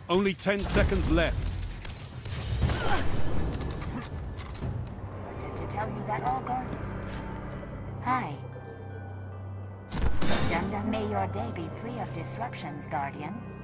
Only 10 seconds left. To tell you that all, Guardian? Hi. May your day be free of disruptions, Guardian.